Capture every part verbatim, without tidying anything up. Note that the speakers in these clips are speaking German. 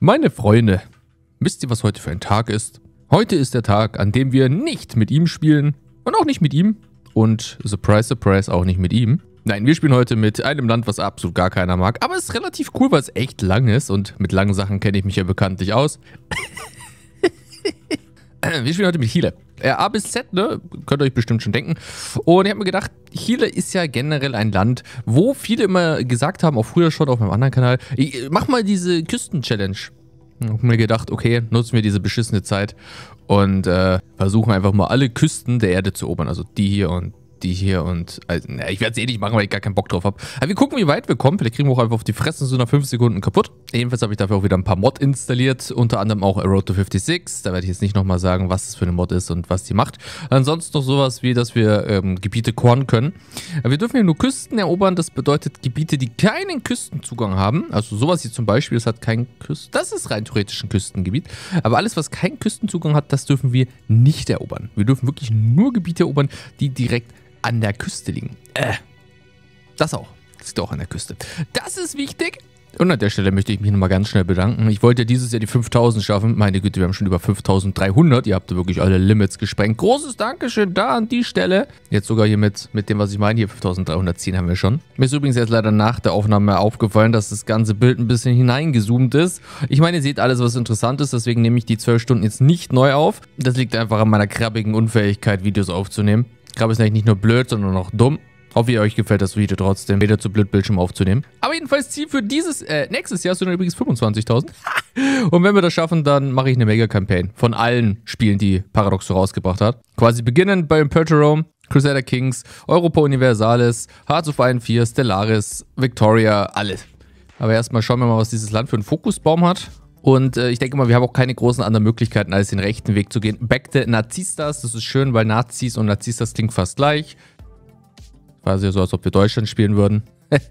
Meine Freunde, wisst ihr, was heute für ein Tag ist? Heute ist der Tag, an dem wir nicht mit ihm spielen und auch nicht mit ihm und surprise, surprise, auch nicht mit ihm. Nein, wir spielen heute mit einem Land, was absolut gar keiner mag, aber es ist relativ cool, weil es echt lang ist und mit langen Sachen kenne ich mich ja bekanntlich aus. Wir spielen heute mit Chile. A bis Z, ne? Könnt ihr euch bestimmt schon denken. Und ich habe mir gedacht, Chile ist ja generell ein Land, wo viele immer gesagt haben, auch früher schon auf meinem anderen Kanal, ich, mach mal diese Küsten-Challenge. Ich habe mir gedacht, okay, nutzen wir diese beschissene Zeit und äh, versuchen einfach mal alle Küsten der Erde zu erobern. Also die hier und die hier und also, na, ich werde es eh nicht machen, weil ich gar keinen Bock drauf habe. Aber wir gucken, wie weit wir kommen. Vielleicht kriegen wir auch einfach auf die Fresse so nach fünf Sekunden kaputt. Jedenfalls habe ich dafür auch wieder ein paar Mod installiert, unter anderem auch A Road to fünfundsechzig. Da werde ich jetzt nicht nochmal sagen, was das für eine Mod ist und was die macht. Ansonsten noch sowas wie, dass wir ähm, Gebiete coren können. Aber wir dürfen ja nur Küsten erobern. Das bedeutet Gebiete, die keinen Küstenzugang haben. Also sowas hier zum Beispiel, das hat keinen Küsten. Das ist rein theoretisch ein Küstengebiet. Aber alles, was keinen Küstenzugang hat, das dürfen wir nicht erobern. Wir dürfen wirklich nur Gebiete erobern, die direkt an der Küste liegen. Äh, das auch. Das liegt auch an der Küste. Das ist wichtig. Und an der Stelle möchte ich mich nochmal ganz schnell bedanken. Ich wollte ja dieses Jahr die fünftausend schaffen. Meine Güte, wir haben schon über fünftausenddreihundert. Ihr habt da wirklich alle Limits gesprengt. Großes Dankeschön da an die Stelle. Jetzt sogar hier mit, mit dem, was ich meine. Hier fünftausenddreihundertzehn haben wir schon. Mir ist übrigens jetzt leider nach der Aufnahme aufgefallen, dass das ganze Bild ein bisschen hineingezoomt ist. Ich meine, ihr seht alles, was interessant ist. Deswegen nehme ich die zwölf Stunden jetzt nicht neu auf. Das liegt einfach an meiner krabbigen Unfähigkeit, Videos aufzunehmen. Krabbe ist eigentlich nicht nur blöd, sondern auch dumm. Hoffe, ihr euch gefällt das Video trotzdem. Wieder zu blöd, Bildschirm aufzunehmen. Aber jedenfalls Ziel für dieses, äh, nächstes Jahr sind dann übrigens fünfundzwanzigtausend. Und wenn wir das schaffen, dann mache ich eine Mega-Campaign von allen Spielen, die Paradox so rausgebracht hat. Quasi beginnend bei Imperator Rome, Crusader Kings, Europa Universalis, Hearts of Iron vier, Stellaris, Victoria, alles. Aber erstmal schauen wir mal, was dieses Land für einen Fokusbaum hat. Und äh, ich denke mal, wir haben auch keine großen anderen Möglichkeiten, als den rechten Weg zu gehen. Back the Nazistas, das ist schön, weil Nazis und Nazistas klingt fast gleich. Quasi so, als ob wir Deutschland spielen würden.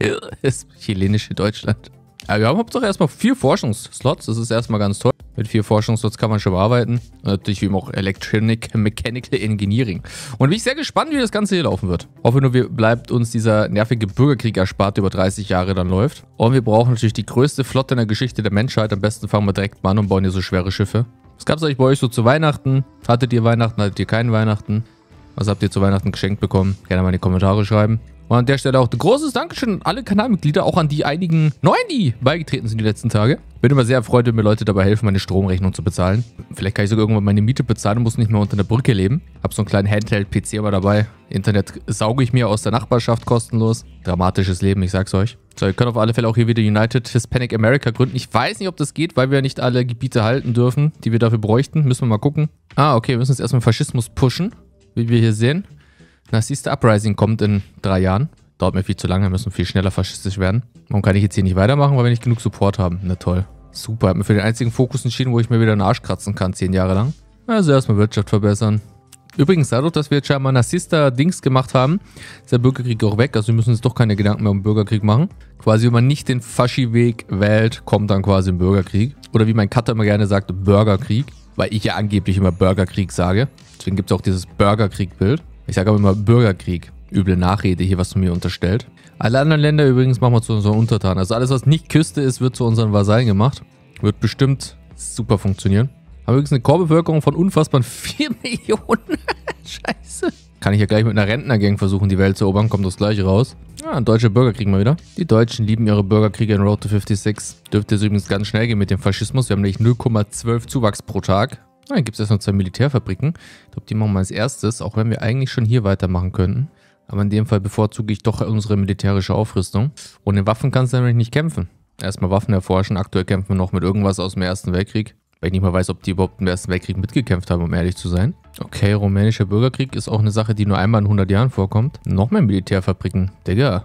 Das chilenische Deutschland. Aber wir haben hauptsächlich erstmal vier Forschungsslots, das ist erstmal ganz toll. Mit vier Forschungsslots kann man schon arbeiten. Und natürlich eben auch Electronic, Mechanical Engineering. Und bin ich sehr gespannt, wie das Ganze hier laufen wird. Hoffe nur, wir bleibt uns dieser nervige Bürgerkrieg erspart, der über dreißig Jahre dann läuft. Und wir brauchen natürlich die größte Flotte in der Geschichte der Menschheit. Am besten fangen wir direkt mal an und bauen hier so schwere Schiffe. Was gab es eigentlich bei euch so zu Weihnachten? Hattet ihr Weihnachten, hattet ihr keinen Weihnachten? Was habt ihr zu Weihnachten geschenkt bekommen? Gerne mal in die Kommentare schreiben. Und an der Stelle auch ein großes Dankeschön an alle Kanalmitglieder, auch an die einigen Neuen, die beigetreten sind die letzten Tage. Bin immer sehr erfreut, wenn mir Leute dabei helfen, meine Stromrechnung zu bezahlen. Vielleicht kann ich sogar irgendwann meine Miete bezahlen und muss nicht mehr unter einer Brücke leben. Hab so einen kleinen Handheld-P C immer dabei. Internet sauge ich mir aus der Nachbarschaft kostenlos. Dramatisches Leben, ich sag's euch. So, ihr könnt auf alle Fälle auch hier wieder United Hispanic America gründen. Ich weiß nicht, ob das geht, weil wir nicht alle Gebiete halten dürfen, die wir dafür bräuchten. Müssen wir mal gucken. Ah, okay, wir müssen jetzt erstmal Faschismus pushen, wie wir hier sehen. Nazista Uprising kommt in drei Jahren. Dauert mir viel zu lange, wir müssen viel schneller faschistisch werden. Warum kann ich jetzt hier nicht weitermachen? Weil wir nicht genug Support haben. Na toll. Super, hab mir für den einzigen Fokus entschieden, wo ich mir wieder einen Arsch kratzen kann, zehn Jahre lang. Also erstmal Wirtschaft verbessern. Übrigens, dadurch, dass wir jetzt schon mal Nazista-Dings gemacht haben, ist der Bürgerkrieg auch weg. Also wir müssen uns doch keine Gedanken mehr um den Bürgerkrieg machen. Quasi, wenn man nicht den Faschi-Weg wählt, kommt dann quasi ein Bürgerkrieg. Oder wie mein Cutter immer gerne sagt, Bürgerkrieg. Weil ich ja angeblich immer Bürgerkrieg sage. Deswegen gibt es auch dieses Bürgerkrieg-Bild. Ich sage aber immer Bürgerkrieg. Üble Nachrede hier, was du mir unterstellt. Alle anderen Länder übrigens machen wir zu unseren Untertanen. Also alles, was nicht Küste ist, wird zu unseren Vasallen gemacht. Wird bestimmt super funktionieren. Haben übrigens eine Core-Bevölkerung von unfassbaren vier Millionen. Scheiße. Kann ich ja gleich mit einer Rentnergang versuchen, die Welt zu erobern. Kommt das gleiche raus. Ja, ein deutscher Bürgerkrieg mal wieder. Die Deutschen lieben ihre Bürgerkriege in Road to fünfundsechzig. Dürfte es übrigens ganz schnell gehen mit dem Faschismus. Wir haben nämlich null Komma zwölf Zuwachs pro Tag. Ah, dann gibt es erst noch zwei Militärfabriken. Ich glaube, die machen wir als erstes, auch wenn wir eigentlich schon hier weitermachen könnten. Aber in dem Fall bevorzuge ich doch unsere militärische Aufrüstung. Ohne Waffen kannst du nämlich nicht kämpfen. Erstmal Waffen erforschen. Aktuell kämpfen wir noch mit irgendwas aus dem Ersten Weltkrieg. Weil ich nicht mal weiß, ob die überhaupt im Ersten Weltkrieg mitgekämpft haben, um ehrlich zu sein. Okay, rumänischer Bürgerkrieg ist auch eine Sache, die nur einmal in hundert Jahren vorkommt. Noch mehr Militärfabriken. Digga.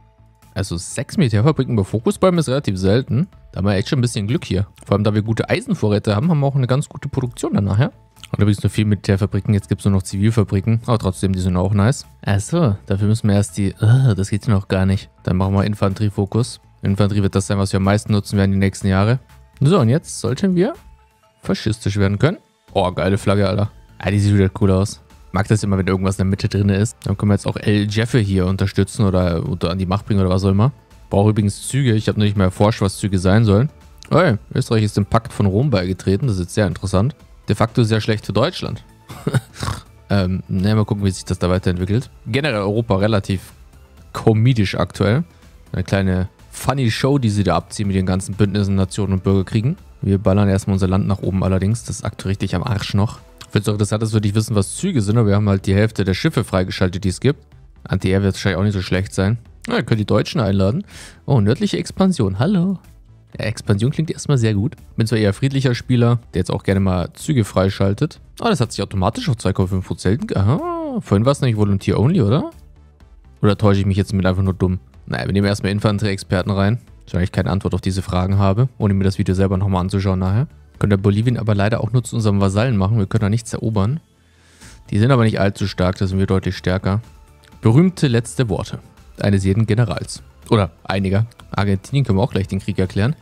Also sechs Militärfabriken bei Fokusbäumen ist relativ selten. Da haben wir echt schon ein bisschen Glück hier. Vor allem, da wir gute Eisenvorräte haben, haben wir auch eine ganz gute Produktion dann nachher. Und übrigens nur vier Militärfabriken, jetzt gibt es nur noch Zivilfabriken. Aber trotzdem, die sind auch nice. Achso, dafür müssen wir erst die... Oh, das geht noch gar nicht. Dann machen wir Infanteriefokus. Infanterie wird das sein, was wir am meisten nutzen werden die nächsten Jahre. So, und jetzt sollten wir faschistisch werden können. Oh, geile Flagge, Alter. Ah, die sieht wieder cool aus. Mag das immer, wenn irgendwas in der Mitte drin ist. Dann können wir jetzt auch El Jefe hier unterstützen oder, oder an die Macht bringen oder was auch immer. Brauche übrigens Züge. Ich habe noch nicht mehr erforscht, was Züge sein sollen. Hey, Österreich ist dem Pakt von Rom beigetreten. Das ist jetzt sehr interessant. De facto sehr schlecht für Deutschland. ähm, ne, mal gucken, wie sich das da weiterentwickelt. Generell Europa relativ komedisch aktuell. Eine kleine funny Show, die sie da abziehen mit den ganzen Bündnissen, Nationen und Bürgerkriegen. Wir ballern erstmal unser Land nach oben allerdings. Das ist aktuell richtig am Arsch noch. Ich finde es auch interessant, dass wir nicht wissen, was Züge sind, aber wir haben halt die Hälfte der Schiffe freigeschaltet, die es gibt. Anti-Air wird wahrscheinlich auch nicht so schlecht sein. Na, ihr könnt die Deutschen einladen. Oh, nördliche Expansion. Hallo. Ja, Expansion klingt erstmal sehr gut. Bin zwar eher friedlicher Spieler, der jetzt auch gerne mal Züge freischaltet. Aber das hat sich automatisch auf zwei Komma fünf Prozent. Aha, vorhin war es nämlich Volunteer-Only, oder? Oder täusche ich mich jetzt mit einfach nur dumm? Naja, wir nehmen erstmal Infanterie-Experten rein. Solange ich keine Antwort auf diese Fragen habe, ohne mir das Video selber nochmal anzuschauen nachher. Können wir Bolivien aber leider auch nur zu unserem Vasallen machen. Wir können da nichts erobern. Die sind aber nicht allzu stark, da sind wir deutlich stärker. Berühmte letzte Worte eines jeden Generals. Oder einiger. Argentinien können wir auch gleich den Krieg erklären.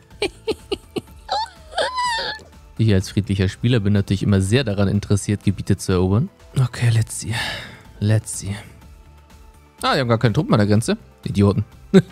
Ich als friedlicher Spieler bin natürlich immer sehr daran interessiert, Gebiete zu erobern. Okay, let's see. Let's see. Ah, die haben gar keine Truppen an der Grenze. Idioten.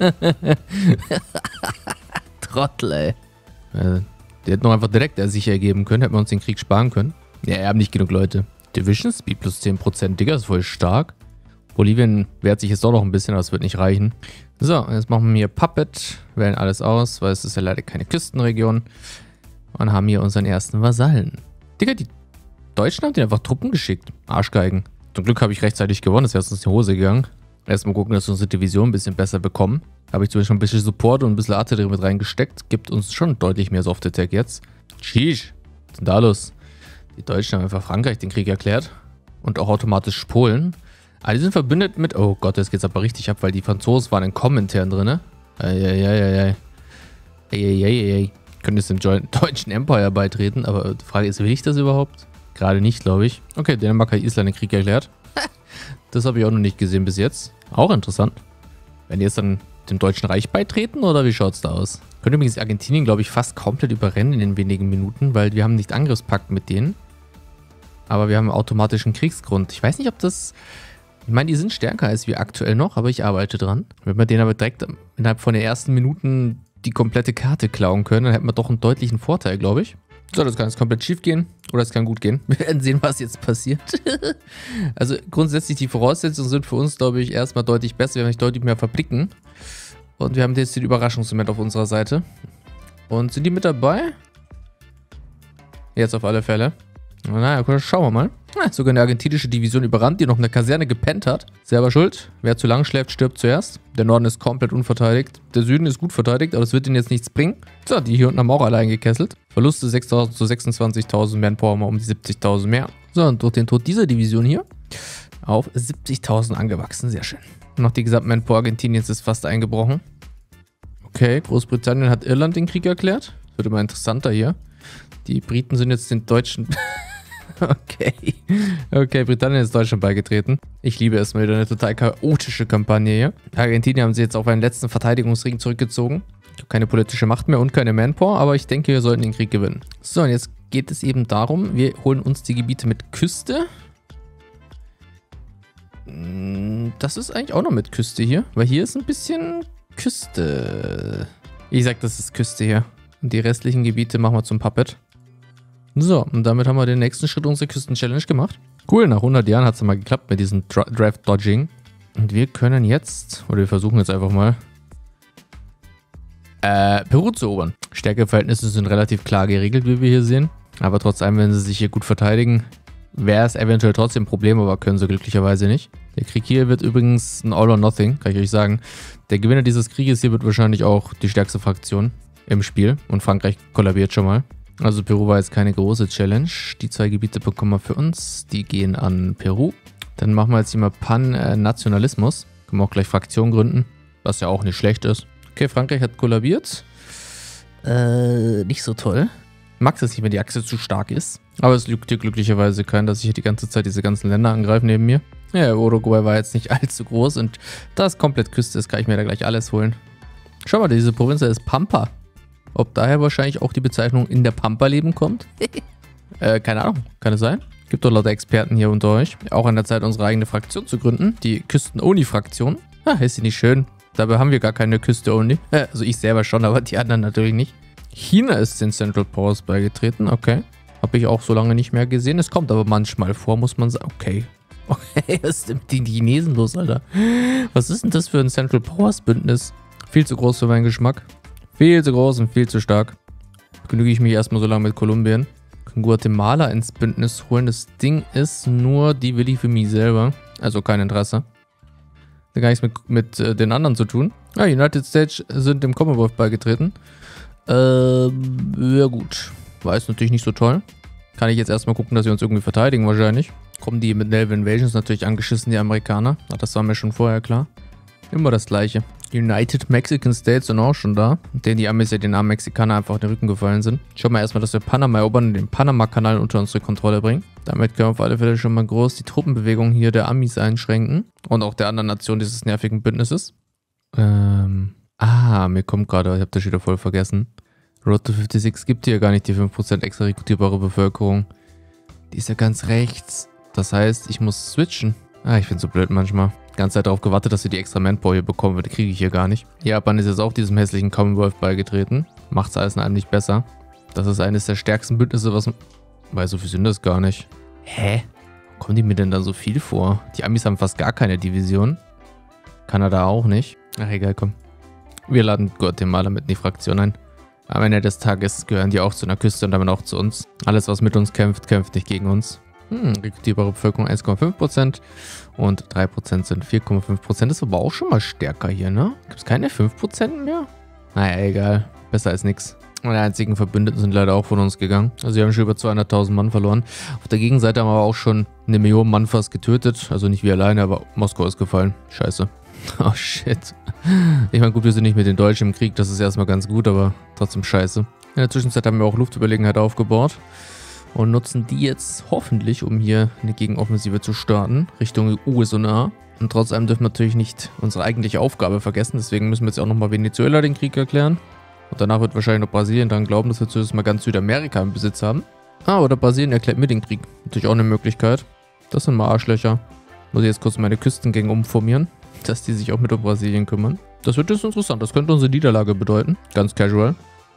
Trottel, ey. Äh, die hätten noch einfach direkt er sich ergeben können. Hätten wir uns den Krieg sparen können. Ja, wir haben nicht genug Leute. Division Speed plus zehn Prozent. Digga, ist voll stark. Bolivien wehrt sich jetzt doch noch ein bisschen, aber es wird nicht reichen. So, jetzt machen wir hier Puppet. Wählen alles aus, weil es ist ja leider keine Küstenregion. Und haben hier unseren ersten Vasallen. Digga, die Deutschen haben denen einfach Truppen geschickt. Arschgeigen. Zum Glück habe ich rechtzeitig gewonnen. Das wäre uns in die Hose gegangen. Erstmal gucken, dass wir unsere Division ein bisschen besser bekommen. Habe ich zum Beispiel ein bisschen Support und ein bisschen Artillerie mit reingesteckt. Gibt uns schon deutlich mehr Soft-Attack jetzt. Sheesh. Was ist denn da los? Die Deutschen haben einfach Frankreich den Krieg erklärt. Und auch automatisch Polen. Ah, die sind verbündet mit... Oh Gott, jetzt geht's aber richtig ab, weil die Franzosen waren in Kommentaren drin. Eieieiei. Eieieiei. Können jetzt dem deutschen Empire beitreten, aber die Frage ist, will ich das überhaupt? Gerade nicht, glaube ich. Okay, Dänemark hat Island den Krieg erklärt. Das habe ich auch noch nicht gesehen bis jetzt. Auch interessant. Werden die jetzt dann dem Deutschen Reich beitreten oder wie schaut es da aus? Können übrigens Argentinien, glaube ich, fast komplett überrennen in den wenigen Minuten, weil wir haben nicht Angriffspakt mit denen. Aber wir haben automatischen Kriegsgrund. Ich weiß nicht, ob das... Ich meine, die sind stärker als wir aktuell noch, aber ich arbeite dran. Wenn wir denen aber direkt innerhalb von den ersten Minuten die komplette Karte klauen können, dann hätten wir doch einen deutlichen Vorteil, glaube ich. So, das kann jetzt komplett schief gehen oder es kann gut gehen. Wir werden sehen, was jetzt passiert. Also grundsätzlich die Voraussetzungen sind für uns, glaube ich, erstmal deutlich besser. Wir haben nicht deutlich mehr Fabriken. Und wir haben jetzt den Überraschungsmoment auf unserer Seite. Und sind die mit dabei? Jetzt auf alle Fälle. Naja, schauen wir mal. Ah, sogar eine argentinische Division überrannt, die noch eine Kaserne gepennt hat. Selber schuld. Wer zu lang schläft, stirbt zuerst. Der Norden ist komplett unverteidigt. Der Süden ist gut verteidigt, aber das wird ihnen jetzt nichts bringen. So, die hier unten haben auch alle eingekesselt. Verluste sechstausend zu sechsundzwanzigtausend, Manpower mal um die siebzigtausend mehr. So, und durch den Tod dieser Division hier auf siebzigtausend angewachsen. Sehr schön. Noch die gesamte Manpower Argentiniens ist fast eingebrochen. Okay, Großbritannien hat Irland den Krieg erklärt. Das wird immer interessanter hier. Die Briten sind jetzt den Deutschen... Okay. Okay, Britannien ist Deutschland beigetreten. Ich liebe es mal wieder eine total chaotische Kampagne hier. Argentinien haben sie jetzt auf einen letzten Verteidigungsring zurückgezogen. Ich habe keine politische Macht mehr und keine Manpower, aber ich denke, wir sollten den Krieg gewinnen. So, und jetzt geht es eben darum, wir holen uns die Gebiete mit Küste. Das ist eigentlich auch noch mit Küste hier, weil hier ist ein bisschen Küste. Ich sag, das ist Küste hier. Und die restlichen Gebiete machen wir zum Puppet. So, und damit haben wir den nächsten Schritt unserer Küsten-Challenge gemacht. Cool, nach hundert Jahren hat es mal geklappt mit diesem Dra Draft-Dodging. Und wir können jetzt, oder wir versuchen jetzt einfach mal, äh, Peru zu erobern. Stärkeverhältnisse sind relativ klar geregelt, wie wir hier sehen. Aber trotzdem, wenn sie sich hier gut verteidigen, wäre es eventuell trotzdem ein Problem, aber können sie glücklicherweise nicht. Der Krieg hier wird übrigens ein All or Nothing, kann ich euch sagen. Der Gewinner dieses Krieges hier wird wahrscheinlich auch die stärkste Fraktion im Spiel. Und Frankreich kollabiert schon mal. Also Peru war jetzt keine große Challenge. Die zwei Gebiete bekommen wir für uns. Die gehen an Peru. Dann machen wir jetzt hier mal Pan-Nationalismus. Können wir auch gleich Fraktion gründen, was ja auch nicht schlecht ist. Okay, Frankreich hat kollabiert. Äh, nicht so toll. Mag das nicht, wenn die Achse zu stark ist. Aber es lügt dir glücklicherweise keinen, dass ich hier die ganze Zeit diese ganzen Länder angreife neben mir. Ja, Uruguay war jetzt nicht allzu groß und da es komplett Küste ist, kann ich mir da gleich alles holen. Schau mal, diese Provinz ist Pampa. Ob daher wahrscheinlich auch die Bezeichnung in der Pampa leben kommt? äh, keine Ahnung. Kann es sein? Gibt doch lauter Experten hier unter euch. Auch an der Zeit, unsere eigene Fraktion zu gründen. Die Küsten-Oni-Fraktion. Ah, ist sie nicht schön? Dabei haben wir gar keine Küste-Oni. Äh, also ich selber schon, aber die anderen natürlich nicht. China ist den Central Powers beigetreten, okay. Habe ich auch so lange nicht mehr gesehen. Es kommt aber manchmal vor, muss man sagen. Okay. Okay, was ist denn mit den Chinesen los, Alter? Was ist denn das für ein Central Powers Bündnis? Viel zu groß für meinen Geschmack. Viel zu groß und viel zu stark. Genüge ich mich erstmal so lange mit Kolumbien. Kann Guatemala ins Bündnis holen. Das Ding ist nur, die will ich für mich selber. Also kein Interesse. Da gar nichts mit, mit äh, den anderen zu tun. Ja, United States sind dem Commonwealth beigetreten. Ähm, ja gut. War jetzt natürlich nicht so toll. Kann ich jetzt erstmal gucken, dass wir uns irgendwie verteidigen wahrscheinlich. Kommen die mit Naval Invasions natürlich angeschissen, die Amerikaner. Ach, das war mir schon vorher klar. Immer das gleiche. United Mexican States sind auch schon da. Denen die Amis ja den armen Mexikanern einfach auf den Rücken gefallen sind. Schauen wir erstmal, dass wir Panama erobern und den Panama-Kanal unter unsere Kontrolle bringen. Damit können wir auf alle Fälle schon mal groß die Truppenbewegung hier der Amis einschränken. Und auch der anderen Nation dieses nervigen Bündnisses. Ähm. Ah, mir kommt gerade, ich habe das wieder voll vergessen. Road to sechsundfünfzig gibt hier gar nicht die fünf Prozent extra rekrutierbare Bevölkerung. Die ist ja ganz rechts. Das heißt, ich muss switchen. Ah, ich bin so blöd manchmal. Die ganze Zeit darauf gewartet, dass wir die extra Manpower hier bekommen, weil die kriege ich hier gar nicht. Japan ist jetzt auch diesem hässlichen Commonwealth beigetreten. Macht es alles in allem nicht besser. Das ist eines der stärksten Bündnisse, was... Weil so viel sind das gar nicht. Hä? Kommen die mir denn da so viel vor? Die Amis haben fast gar keine Division. Kanada auch nicht. Ach egal, komm. Wir laden Guatemala mit in die Fraktion ein. Am Ende des Tages gehören die auch zu einer Küste und damit auch zu uns. Alles, was mit uns kämpft, kämpft nicht gegen uns. Hm, rekrutierbare Bevölkerung eins Komma fünf Prozent und drei Prozent sind vier Komma fünf Prozent. Das ist aber auch schon mal stärker hier, ne? Gibt es keine fünf Prozent mehr? Naja, egal. Besser als nix. Und die einzigen Verbündeten sind leider auch von uns gegangen. Also wir haben schon über zweihunderttausend Mann verloren. Auf der Gegenseite haben wir aber auch schon eine Million Mann fast getötet. Also nicht wir alleine, aber Moskau ist gefallen. Scheiße. Oh shit. Ich meine, gut, wir sind nicht mit den Deutschen im Krieg. Das ist erstmal ganz gut, aber trotzdem scheiße. In der Zwischenzeit haben wir auch Luftüberlegenheit aufgebaut. Und nutzen die jetzt hoffentlich, um hier eine Gegenoffensive zu starten, Richtung U S A. Und trotz allem dürfen wir natürlich nicht unsere eigentliche Aufgabe vergessen. Deswegen müssen wir jetzt auch nochmal Venezuela den Krieg erklären. Und danach wird wahrscheinlich noch Brasilien daran glauben, dass wir zumindest mal ganz Südamerika im Besitz haben. Ah, oder Brasilien erklärt mir den Krieg. Natürlich auch eine Möglichkeit. Das sind mal Arschlöcher. Muss ich jetzt kurz meine Küstengänge umformieren, dass die sich auch mit um Brasilien kümmern. Das wird jetzt interessant. Das könnte unsere Niederlage bedeuten. Ganz casual.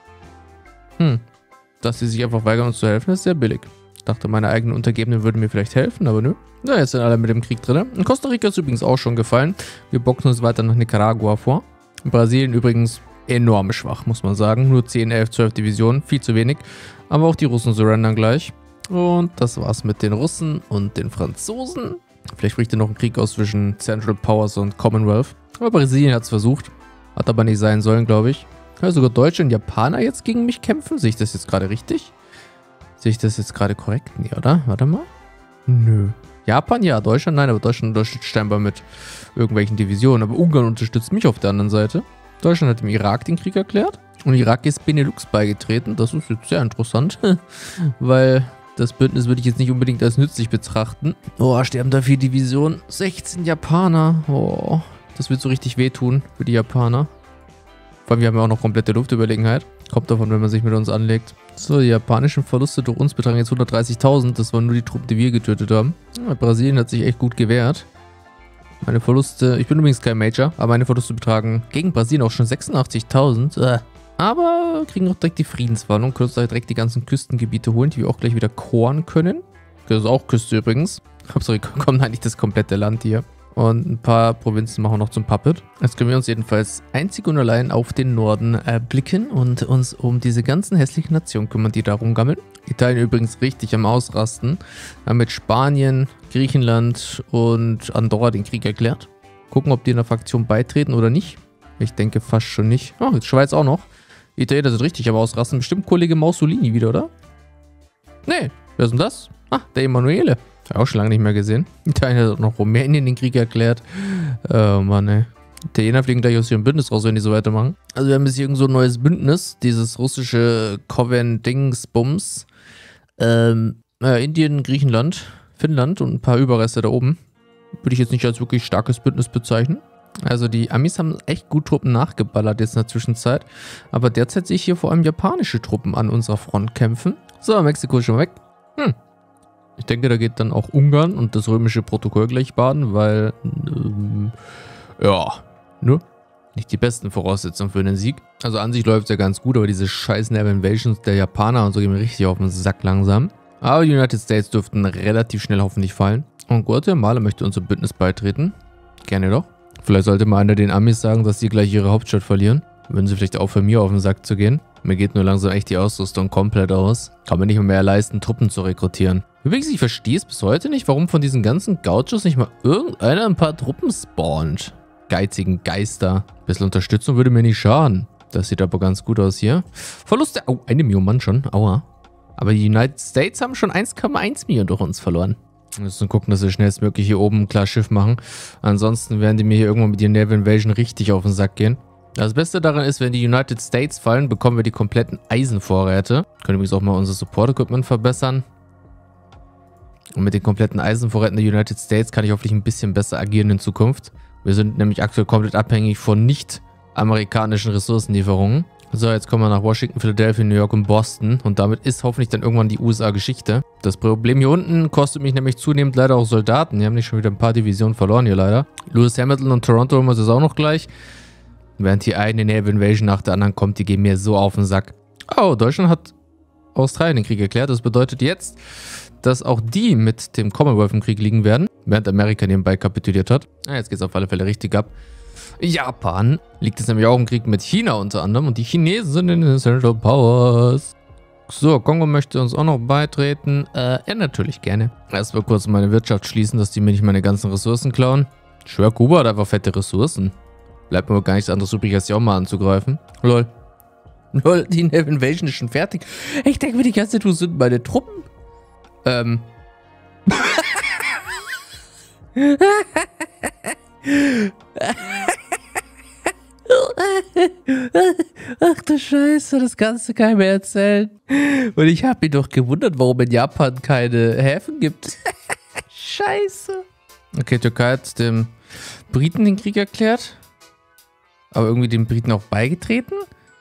Hm. Dass sie sich einfach weigern, uns zu helfen, ist sehr billig. Ich dachte, meine eigenen Untergebenen würden mir vielleicht helfen, aber nö. Na, jetzt sind alle mit dem Krieg drin. In Costa Rica ist übrigens auch schon gefallen. Wir boxen uns weiter nach Nicaragua vor. In Brasilien übrigens enorm schwach, muss man sagen. Nur zehn, elf, zwölf Divisionen, viel zu wenig. Aber auch die Russen surrendern gleich. Und das war's mit den Russen und den Franzosen. Vielleicht bricht ja noch ein Krieg aus zwischen Central Powers und Commonwealth. Aber Brasilien hat es versucht. Hat aber nicht sein sollen, glaube ich. Ja, sogar Deutsche und Japaner jetzt gegen mich kämpfen. Sehe ich das jetzt gerade richtig? Sehe ich das jetzt gerade korrekt? Nee, oder? Warte mal. Nö. Japan, ja. Deutschland, nein. Aber Deutschland unterstützt scheinbar mit irgendwelchen Divisionen. Aber Ungarn unterstützt mich auf der anderen Seite. Deutschland hat dem Irak den Krieg erklärt. Und Irak ist Benelux beigetreten. Das ist jetzt sehr interessant. Weil das Bündnis würde ich jetzt nicht unbedingt als nützlich betrachten. Oh, sterben da vier Divisionen. sechzehn Japaner. Oh, das wird so richtig wehtun für die Japaner. Vor allem, wir haben ja auch noch komplette Luftüberlegenheit. Kommt davon, wenn man sich mit uns anlegt. So, die japanischen Verluste durch uns betragen jetzt hundertdreißigtausend. Das waren nur die Truppen, die wir getötet haben. Ja, Brasilien hat sich echt gut gewehrt. Meine Verluste, ich bin übrigens kein Major, aber meine Verluste betragen gegen Brasilien auch schon sechsundachtzigtausend. Äh. Aber kriegen auch direkt die Friedenswarnung. Können uns da direkt die ganzen Küstengebiete holen, die wir auch gleich wieder koren können. Das ist auch Küste übrigens. Hauptsache, wir kommen eigentlich das komplette Land hier. Und ein paar Provinzen machen wir noch zum Puppet. Jetzt können wir uns jedenfalls einzig und allein auf den Norden äh, blicken und uns um diese ganzen hässlichen Nationen kümmern, die da rumgammeln. Italien übrigens richtig am Ausrasten. Haben mit Spanien, Griechenland und Andorra den Krieg erklärt. Gucken, ob die in der Fraktion beitreten oder nicht. Ich denke fast schon nicht. Oh, jetzt Schweiz auch noch. Die Italiener sind richtig am Ausrasten. Bestimmt Kollege Mussolini wieder, oder? Nee, wer ist denn das? Ah, der Emanuele. Auch schon lange nicht mehr gesehen. Italien hat auch noch Rumänien den Krieg erklärt. Oh Mann, ey. Italiener fliegen gleich aus ihrem Bündnis raus, wenn die so weitermachen. Also wir haben jetzt irgend so ein neues Bündnis. Dieses russische Coven-Dingsbums. Ähm, äh, Indien, Griechenland, Finnland und ein paar Überreste da oben. Würde ich jetzt nicht als wirklich starkes Bündnis bezeichnen. Also die Amis haben echt gut Truppen nachgeballert jetzt in der Zwischenzeit. Aber derzeit sehe ich hier vor allem japanische Truppen an unserer Front kämpfen. So, Mexiko ist schon weg. Hm. Ich denke, da geht dann auch Ungarn und das römische Protokoll gleich baden, weil, ähm, ja, ne? nicht die besten Voraussetzungen für einen Sieg. Also an sich läuft es ja ganz gut, aber diese scheiß Naval Invasions der Japaner und so gehen mir richtig auf den Sack langsam. Aber die United States dürften relativ schnell hoffentlich fallen. Und Guatemala möchte unserem Bündnis beitreten. Gerne doch. Vielleicht sollte mal einer den Amis sagen, dass sie gleich ihre Hauptstadt verlieren. Würden sie vielleicht auch für mir auf den Sack zu gehen. Mir geht nur langsam echt die Ausrüstung komplett aus. Kann mir nicht mehr leisten, Truppen zu rekrutieren. Übrigens, ich verstehe es bis heute nicht, warum von diesen ganzen Gauchos nicht mal irgendeiner ein paar Truppen spawnt. Geizigen Geister. Ein bisschen Unterstützung würde mir nicht schaden. Das sieht aber ganz gut aus hier. Verluste. Oh, eine Million Mann schon. Aua. Aber die United States haben schon eins Komma eins Millionen durch uns verloren. Wir müssen gucken, dass wir schnellstmöglich hier oben ein klares Schiff machen. Ansonsten werden die mir hier irgendwann mit der Naval Invasion richtig auf den Sack gehen. Das Beste daran ist, wenn die United States fallen, bekommen wir die kompletten Eisenvorräte. Können übrigens auch mal unser Support-Equipment verbessern. Und mit den kompletten Eisenvorräten der United States kann ich hoffentlich ein bisschen besser agieren in Zukunft. Wir sind nämlich aktuell komplett abhängig von nicht-amerikanischen Ressourcenlieferungen. So, jetzt kommen wir nach Washington, Philadelphia, New York und Boston. Und damit ist hoffentlich dann irgendwann die U S A Geschichte. Das Problem hier unten kostet mich nämlich zunehmend leider auch Soldaten. Die haben nicht schon wieder ein paar Divisionen verloren hier leider. Lewis Hamilton und Toronto haben wir das auch noch gleich. Während hier eine Naval Invasion nach der anderen kommt, die gehen mir so auf den Sack. Oh, Deutschland hat Australien den Krieg erklärt. Das bedeutet jetzt, dass auch die mit dem Commonwealth im Krieg liegen werden, während Amerika nebenbei kapituliert hat. Ah, jetzt geht es auf alle Fälle richtig ab. Japan liegt es nämlich auch im Krieg mit China unter anderem und die Chinesen sind in den Central Powers. So, Kongo möchte uns auch noch beitreten. Äh, ja, natürlich gerne. Erstmal kurz meine Wirtschaft schließen, dass die mir nicht meine ganzen Ressourcen klauen. Ich schwör, Kuba hat einfach fette Ressourcen. Bleibt mir aber gar nichts anderes übrig, als die auch mal anzugreifen. Lol. Lol, die Naval Invasion ist schon fertig. Ich denke mir die ganze Zeit, wo sind meine Truppen? Ähm. Ach du Scheiße, das Ganze kann ich mir erzählen. Und ich habe mich doch gewundert, warum in Japan keine Häfen gibt. Scheiße. Okay, Türkei hat dem Briten den Krieg erklärt. Aber irgendwie den Briten auch beigetreten?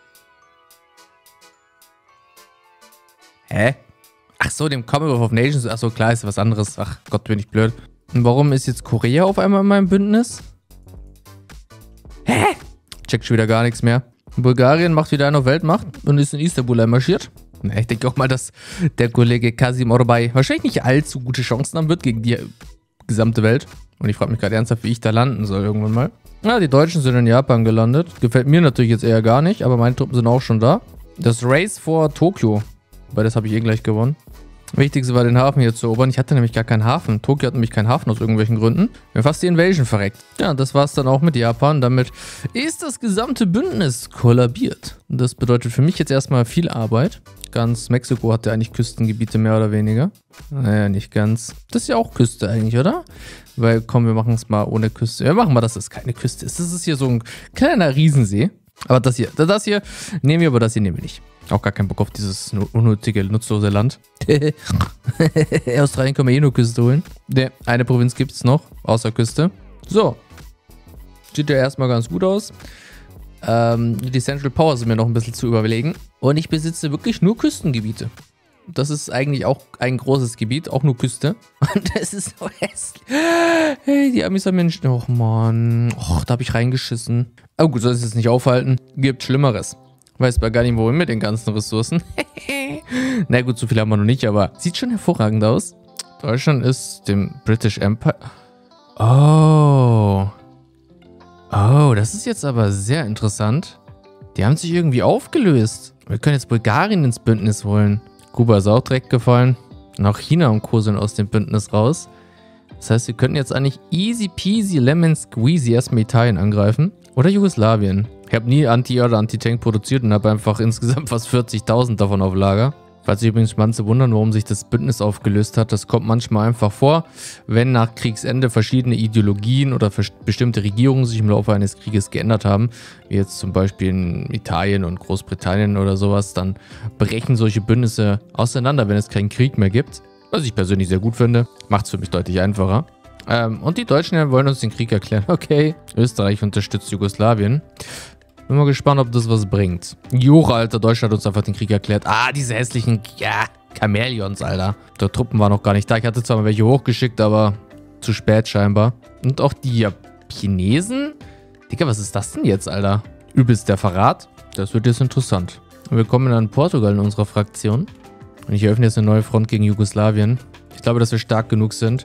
Hä? Ach so, dem Commonwealth of Nations. Ach so, klar, ist was anderes. Ach Gott, bin ich blöd. Und warum ist jetzt Korea auf einmal in meinem Bündnis? Hä? Checkt schon wieder gar nichts mehr. Bulgarien macht wieder eine Weltmacht und ist in Istanbul einmarschiert. Na, ich denke auch mal, dass der Kollege Kasim Orbay wahrscheinlich nicht allzu gute Chancen haben wird gegen die gesamte Welt. Und ich frage mich gerade ernsthaft, wie ich da landen soll irgendwann mal. Ja, die Deutschen sind in Japan gelandet. Gefällt mir natürlich jetzt eher gar nicht, aber meine Truppen sind auch schon da. Das Race vor Tokio. Weil das habe ich eh gleich gewonnen. Wichtigste war, den Hafen hier zu erobern. Ich hatte nämlich gar keinen Hafen. Tokio hat nämlich keinen Hafen aus irgendwelchen Gründen. Mir fast die Invasion verreckt. Ja, das war es dann auch mit Japan. Damit ist das gesamte Bündnis kollabiert. Das bedeutet für mich jetzt erstmal viel Arbeit. Ganz Mexiko hatte eigentlich Küstengebiete mehr oder weniger. Naja, nicht ganz. Das ist ja auch Küste eigentlich, oder? Weil, komm, wir machen es mal ohne Küste. Wir machen mal, dass es keine Küste ist. Das ist hier so ein kleiner Riesensee. Aber das hier, das hier nehmen wir, aber das hier nehmen wir nicht. Auch gar keinen Bock auf dieses unnötige, nutzlose Land. Australien kann man eh nur Küste holen. Ne, eine Provinz gibt es noch, außer Küste. So. Sieht ja erstmal ganz gut aus. Ähm, die Central Power sind mir noch ein bisschen zu überlegen. Und ich besitze wirklich nur Küstengebiete. Das ist eigentlich auch ein großes Gebiet, auch nur Küste. Und das ist so hässlich. Hey, die Amis haben Menschen. Och, Mann. Och, da habe ich reingeschissen. Aber gut, soll es jetzt nicht aufhalten. Gibt Schlimmeres. Weiß aber gar nicht, wohin mit den ganzen Ressourcen. Na gut, so viel haben wir noch nicht, aber sieht schon hervorragend aus. Deutschland ist dem British Empire. Oh. Oh, das ist jetzt aber sehr interessant. Die haben sich irgendwie aufgelöst. Wir können jetzt Bulgarien ins Bündnis holen. Kuba ist auch direkt gefallen. Und auch China und Co. sind aus dem Bündnis raus. Das heißt, wir könnten jetzt eigentlich easy peasy lemon squeezy erstmal Italien angreifen. Oder Jugoslawien. Ich habe nie Anti- oder Anti-Tank produziert und habe einfach insgesamt fast vierzigtausend davon auf Lager. Falls sich übrigens manche wundern, warum sich das Bündnis aufgelöst hat, das kommt manchmal einfach vor, wenn nach Kriegsende verschiedene Ideologien oder bestimmte Regierungen sich im Laufe eines Krieges geändert haben, wie jetzt zum Beispiel in Italien und Großbritannien oder sowas, dann brechen solche Bündnisse auseinander, wenn es keinen Krieg mehr gibt. Was ich persönlich sehr gut finde, macht es für mich deutlich einfacher. Ähm, und die Deutschen wollen uns den Krieg erklären. Okay, Österreich unterstützt Jugoslawien. Bin mal gespannt, ob das was bringt. Juch, Alter, Deutschland hat uns einfach den Krieg erklärt. Ah, diese hässlichen, ja, Chamäleons, Alter. Die Truppen waren noch gar nicht da. Ich hatte zwar mal welche hochgeschickt, aber zu spät scheinbar. Und auch die Chinesen Digga, was ist das denn jetzt, Alter? Übelst der Verrat? Das wird jetzt interessant. Willkommen an Portugal in unserer Fraktion. Und ich eröffne jetzt eine neue Front gegen Jugoslawien. Ich glaube, dass wir stark genug sind.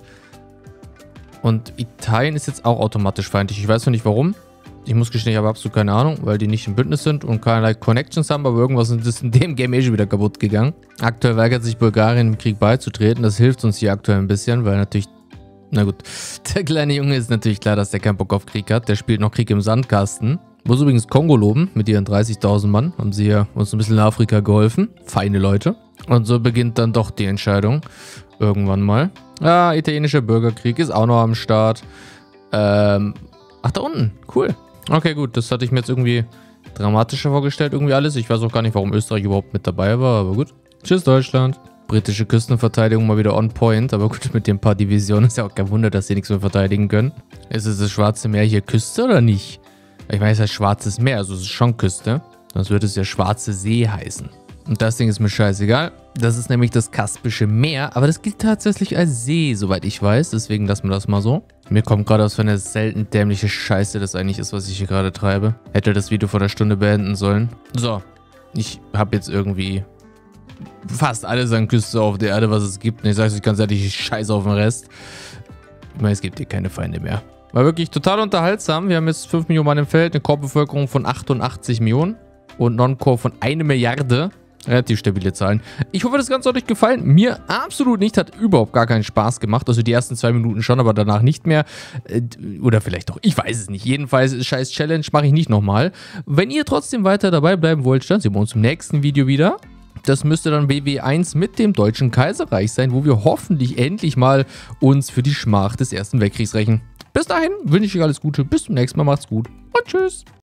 Und Italien ist jetzt auch automatisch feindlich. Ich weiß noch nicht warum. Ich muss gestehen, ich habe absolut keine Ahnung, weil die nicht im Bündnis sind und keinerlei Connections haben, aber irgendwas ist in dem Game eh schon wieder kaputt gegangen. Aktuell weigert sich Bulgarien im Krieg beizutreten. Das hilft uns hier aktuell ein bisschen, weil natürlich, na gut, der kleine Junge ist natürlich klar, dass der keinen Bock auf Krieg hat. Der spielt noch Krieg im Sandkasten. Muss übrigens Kongo loben, mit ihren dreißigtausend Mann. Haben sie ja uns ein bisschen in Afrika geholfen. Feine Leute. Und so beginnt dann doch die Entscheidung. Irgendwann mal. Ah, italienischer Bürgerkrieg ist auch noch am Start. Ähm, ach, da unten. Cool. Okay, gut, das hatte ich mir jetzt irgendwie dramatischer vorgestellt, irgendwie alles. Ich weiß auch gar nicht, warum Österreich überhaupt mit dabei war, aber gut. Tschüss, Deutschland. Britische Küstenverteidigung mal wieder on point, aber gut, mit den paar Divisionen ist ja auch kein Wunder, dass sie nichts mehr verteidigen können. Ist es das Schwarze Meer hier Küste oder nicht? Ich meine, es heißt Schwarzes Meer, also es ist schon Küste. Sonst würde es ja Schwarze See heißen. Und das Ding ist mir scheißegal. Das ist nämlich das Kaspische Meer, aber das gilt tatsächlich als See, soweit ich weiß. Deswegen lassen wir das mal so. Mir kommt gerade aus für eine selten dämliche Scheiße, das eigentlich ist, was ich hier gerade treibe. Hätte das Video vor der Stunde beenden sollen. So, ich habe jetzt irgendwie fast alles an Küste auf der Erde, was es gibt. Und ich sage euch ganz ehrlich, ich scheiße auf den Rest. Ich meine, es gibt hier keine Feinde mehr. War wirklich total unterhaltsam. Wir haben jetzt fünf Millionen Mann im Feld, eine Core-Bevölkerung von achtundachtzig Millionen und Non-Core von einer Milliarde. Relativ stabile Zahlen. Ich hoffe, das Ganze hat euch gefallen. Mir absolut nicht. Hat überhaupt gar keinen Spaß gemacht. Also die ersten zwei Minuten schon, aber danach nicht mehr. Oder vielleicht doch. Ich weiß es nicht. Jedenfalls, scheiß Challenge mache ich nicht nochmal. Wenn ihr trotzdem weiter dabei bleiben wollt, dann sehen wir uns im nächsten Video wieder. Das müsste dann W W eins mit dem Deutschen Kaiserreich sein, wo wir hoffentlich endlich mal uns für die Schmach des Ersten Weltkriegs rächen. Bis dahin wünsche ich euch alles Gute. Bis zum nächsten Mal. Macht's gut und tschüss.